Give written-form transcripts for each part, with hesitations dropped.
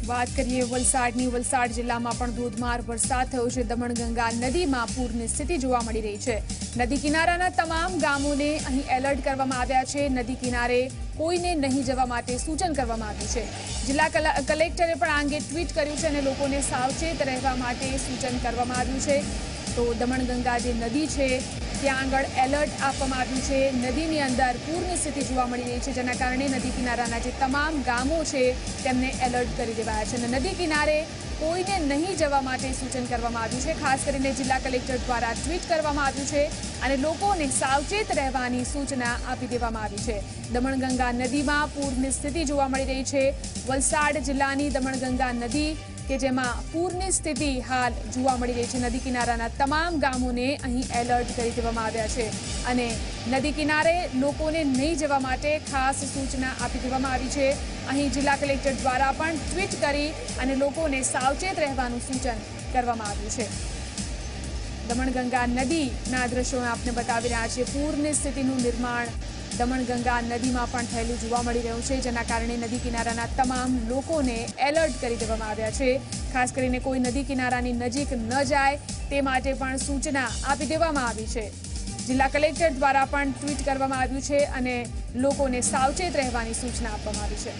વાત કરીએ વલસાડની વલસાડ જિલ્લામાં પણ ધોધમાર વરસાદ થયો છે। દમણગંગા નદીમાં પૂરની સ્થિતિ જોવા મળી રહી છે। નદી કિનારાના તમામ ગામોને અહીં એલર્ટ કરવામાં આવ્યા છે। નદી કિનારે કોઈને નહીં જવા માટે સૂચન કરવામાં આવ્યું છે। જિલ્લા કલેક્ટરે પણ આ અંગે ટ્વીટ કર્યું છે અને લોકોને સાવચેત રહેવા માટે સૂચન કરવામાં આવ્યું છે। તો દમણગંગા જે નદી છે ત્યાં આગળ એલર્ટ આપવામાં આવ્યું છે। નદીની અંદર પૂરની સ્થિતિ જોવા મળી રહી છે, જેના કારણે નદી કિનારાના જે તમામ ગામો છે તેમને એલર્ટ કરી દેવાયા છે અને નદી કિનારે કોઈને નહીં જવા માટે સૂચન કરવામાં આવ્યું છે। ખાસ કરીને જિલ્લા કલેક્ટર દ્વારા ટ્વીટ કરવામાં આવ્યું છે અને લોકોને સાવચેત રહેવાની સૂચના આપી દેવામાં આવી છે। દમણગંગા નદીમાં પૂરની સ્થિતિ જોવા મળી રહી છે। વલસાડ જિલ્લાની દમણગંગા નદી કે જેમાં પૂરની સ્થિતિ હાલ જોવા મળી રહી છે। નદી કિનારાના તમામ ગામોને અહીં એલર્ટ કરી દેવામાં આવ્યા છે અને નદી કિનારે લોકોને નહીં જવા માટે ખાસ સૂચના આપી દેવામાં આવી છે। અહીં જિલ્લા કલેક્ટર દ્વારા પણ ટ્વીટ કરી અને લોકોને સાવચેત રહેવાનું સૂચન કરવામાં આવ્યું છે। દમણગંગા નદીના દ્રશ્યો આપને બતાવી રહ્યા છે। પૂરની સ્થિતિનું નિર્માણ દમણગંગા નદીમાં પણ થયેલું જોવા મળી રહ્યું છે, જેના કારણે નદી કિનારાના તમામ લોકોને એલર્ટ કરી દેવામાં આવ્યા છે। ખાસ કરીને કોઈ નદી કિનારાની નજીક ન જાય તે માટે પણ સૂચના આપી દેવામાં આવી છે। જિલ્લા કલેક્ટર દ્વારા પણ ટ્વીટ કરવામાં આવ્યું છે અને લોકોને સાવચેત રહેવાની સૂચના આપવામાં આવી છે।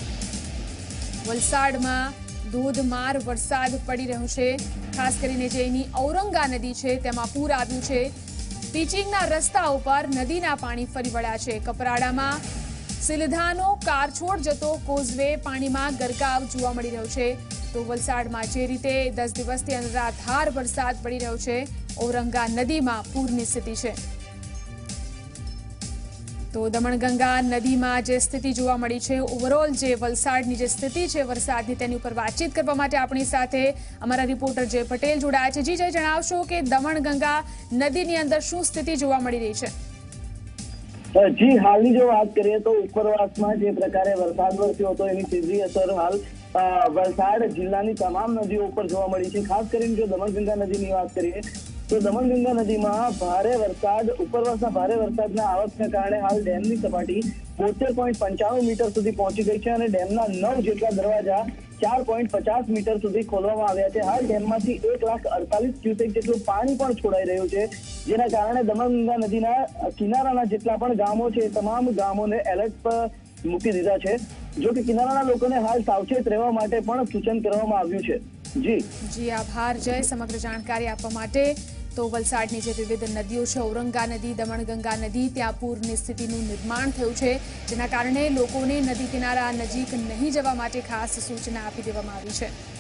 વલસાડમાં ધોધમાર વરસાદ પડી રહ્યો છે। ખાસ કરીને જે એની ઔરંગા નદી છે તેમાં પૂર આવ્યું છે। પિચિંગના રસ્તા ઉપર નદીના પાણી ફરી વળ્યા છે। કપરાડામાં સિલધાનો કારછોડ જતો કોઝવે પાણીમાં ગરકાવ જોવા મળી રહ્યો છે। તો વલસાડમાં જે રીતે 10 દિવસથી અનરાધાર વરસાદ પડી રહ્યો છે, ઔરંગા નદીમાં પૂરની સ્થિતિ છે। તો દમણગંગા નદીમાં જે સ્થિતિ જોવા મળી છે, ઓવરઓલ જે વલસાડની જે સ્થિતિ છે વરસાદની, તેની ઉપર વાતચીત કરવા માટે આપણી સાથે અમારા રિપોર્ટર જય પટેલ જોડાયા છે। જી જય, જણાવશો કે દમણગંગા નદીની અંદર શું સ્થિતિ જોવા મળી રહી છે? જી, હાલની જો વાત કરીએ તો ઉપરવાસમાં જે પ્રકારે વરસાદ વરસ્યો હતો એની સીધી અસર હાલ વલસાડ જિલ્લાની તમામ નદીઓ ઉપર જોવા મળી છે। ખાસ કરીને જો દમણગંગા નદીની વાત કરીએ તો દમણગંગા નદીમાં ભારે વરસાદ, ઉપરવાસના ભારે વરસાદના આવકના કારણે હાલ ડેમની સપાટી 72.95 મીટર સુધી પહોંચી ગઈ છે અને ડેમના 9 જેટલા દરવાજા 4.50 મીટર સુધી ખોલવામાં આવ્યા છે। હાલ ડેમમાંથી 1,48,000 ક્યુસેક જેટલું પાણી પણ છોડાઈ રહ્યું છે, જેના કારણે દમણગંગા નદીના કિનારાના જેટલા પણ ગામો છે તમામ ગામોને એલર્ટ પર મૂકી દીધા છે। જો કે કિનારાના લોકોને હાલ સાવચેત રહેવા માટે પણ સૂચન કરવામાં આવ્યું છે। જી, આભાર જય સમગ્ર જાણકારી આપવા માટે। તો વલસાડની જે વિવિધ નદીઓ છે, ઔરંગા નદી, દમણગંગા નદી, ત્યાં પૂરની સ્થિતિનું નિર્માણ થયું છે, જેના કારણે લોકોને નદી કિનારા નજીક નહીં જવા માટે ખાસ સૂચના આપી દેવામાં આવી છે।